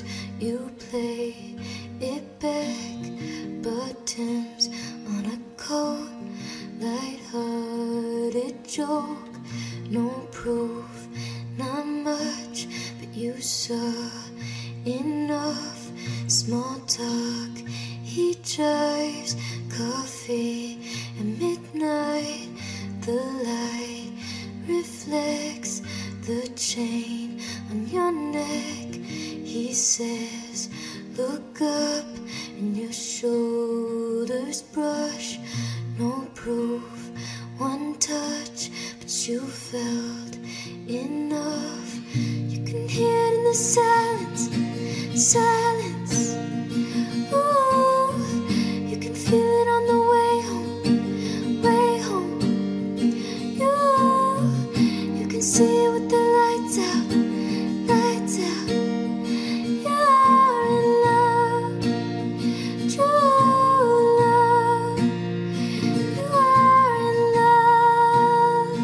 you play it back. Buttons on a cold, light-hearted joke. No proof, not much, but you saw enough. Small talk, he drives, coffee at midnight. The light reflects the chain on your neck. He says, look up, and your shoulders brush. No proof, one touch, but you felt enough. You can hear it in the silence, silence. Ooh, you can feel it on the way home, way home. You can see it with the lights out, lights out. You're in love, true love. You are in love.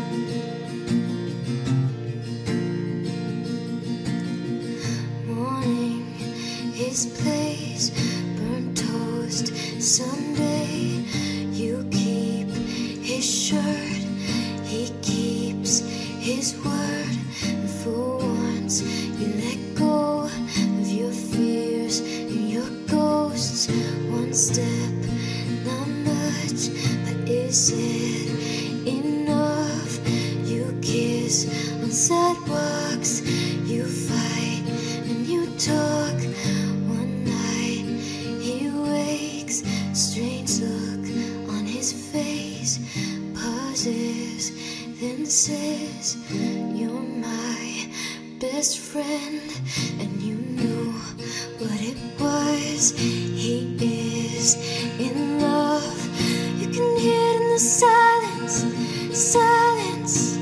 Morning, his place, burnt toast, Sunday. You keep his shirt, he keeps his word. And for once, you let go of your fears and your ghosts. One step, not much, but is it enough? You kiss on sidewalks, you fight and you talk. One night he wakes, strange look on his face, pauses, then says, you're my best friend. And you knew what it was. He is in love. You can hear it in the silence, silence.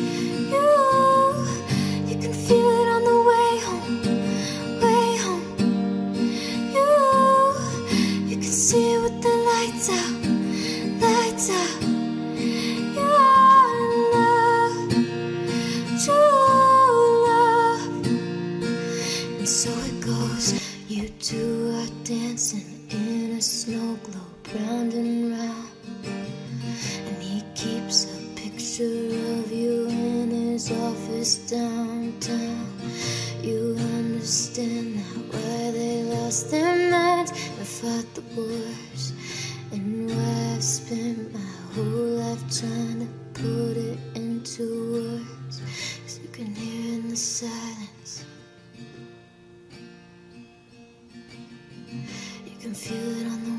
You can feel it on the way home, way home. You can see it with the lights out, lights out. You are in love, true love. And so it goes. You two are dancing in a snow globe, round and round. And he keeps a picture of you in his office downtown. You understand now why they lost their minds and fought the wars, and why I've spent my whole life trying to put it into words. 'Cause you can hear in the silence, you can feel it on the